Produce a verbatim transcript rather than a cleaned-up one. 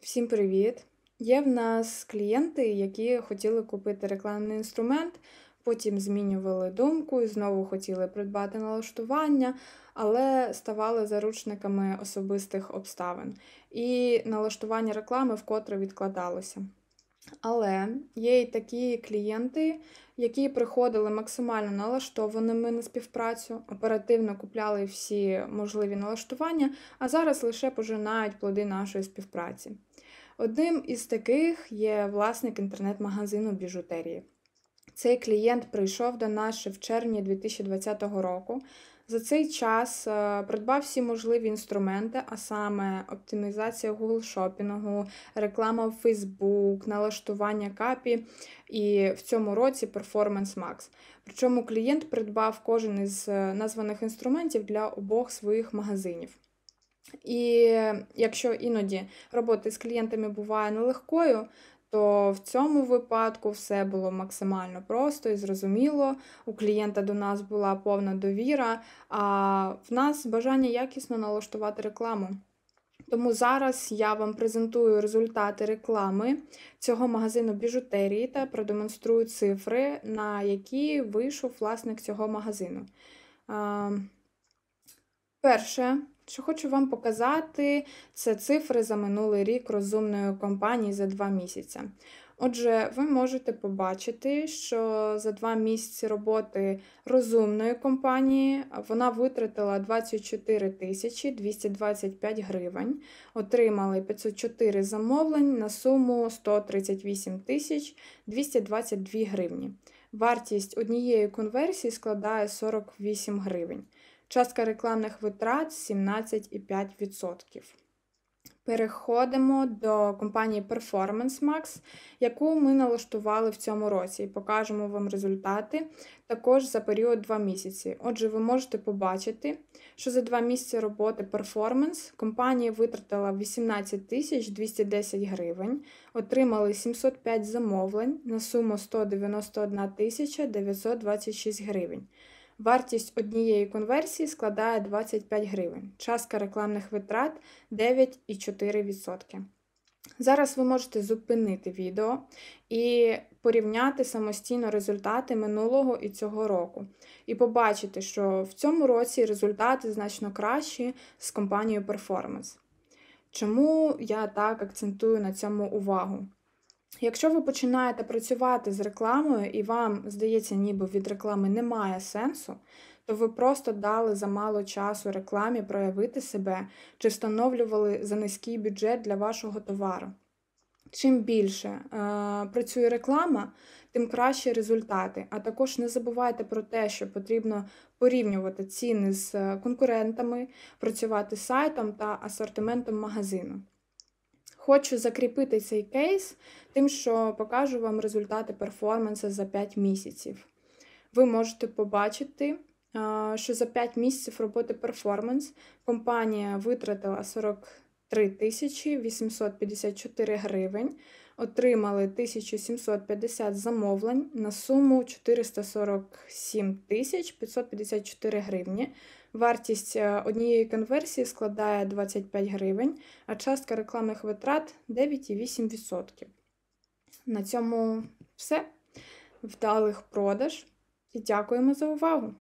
Всім привіт! Є в нас клієнти, які хотіли купити рекламний інструмент, потім змінювали думку і знову хотіли придбати налаштування, але ставали заручниками особистих обставин. І налаштування реклами вкотре відкладалося. Але є й такі клієнти, які приходили максимально налаштованими на співпрацю, оперативно купляли всі можливі налаштування, а зараз лише пожинають плоди нашої співпраці. Одним із таких є власник інтернет-магазину біжутерії. Цей клієнт прийшов до нас ще в червні дві тисячі двадцятого року. За цей час придбав всі можливі інструменти, а саме оптимізація Google шопінгу, реклама в Facebook, налаштування капі і в цьому році Performance Max. Причому клієнт придбав кожен із названих інструментів для обох своїх магазинів. І якщо іноді робота з клієнтами буває нелегкою, то в цьому випадку все було максимально просто і зрозуміло. У клієнта до нас була повна довіра, а в нас бажання якісно налаштувати рекламу. Тому зараз я вам презентую результати реклами цього магазину біжутерії та продемонструю цифри, на які вийшов власник цього магазину. Перше, що хочу вам показати, це цифри за минулий рік розумної компанії за два місяці. Отже, ви можете побачити, що за два місяці роботи розумної компанії вона витратила двадцять чотири тисячі двісті двадцять п'ять гривень, отримали п'ятсот чотири замовлень на суму сто тридцять вісім тисяч двісті двадцять дві гривні. Вартість однієї конверсії складає сорок вісім гривень. Частка рекламних витрат сімнадцять цілих п'ять десятих відсотка. Переходимо до компанії Performance Max, яку ми налаштували в цьому році, і покажемо вам результати також за період два місяці. Отже, ви можете побачити, що за два місяці роботи Performance компанія витратила вісімнадцять тисяч двісті десять гривень, отримали сімсот п'ять замовлень на суму сто дев'яносто одна тисяча дев'ятсот двадцять шість гривень. Вартість однієї конверсії складає двадцять п'ять гривень. Частка рекламних витрат дев'ять цілих чотири десятих відсотка. Зараз ви можете зупинити відео і порівняти самостійно результати минулого і цього року. І побачити, що в цьому році результати значно кращі з компанією Performance. Чому я так акцентую на цьому увагу? Якщо ви починаєте працювати з рекламою і вам здається, ніби від реклами немає сенсу, то ви просто дали замало часу рекламі проявити себе чи встановлювали за низький бюджет для вашого товару. Чим більше е, працює реклама, тим кращі результати. А також не забувайте про те, що потрібно порівнювати ціни з конкурентами, працювати з сайтом та асортиментом магазину. Хочу закріпити цей кейс тим, що покажу вам результати перформансу за п'ять місяців. Ви можете побачити, що за п'ять місяців роботи перформанс компанія витратила сорок три тисячі вісімсот п'ятдесят чотири гривень, отримали тисячу сімсот п'ятдесят замовлень на суму чотириста сорок сім тисяч п'ятсот п'ятдесят чотири гривні. Вартість однієї конверсії складає двадцять п'ять гривень, а частка рекламних витрат дев'ять цілих вісім десятих відсотка. На цьому все. Вдалих продаж і дякуємо за увагу!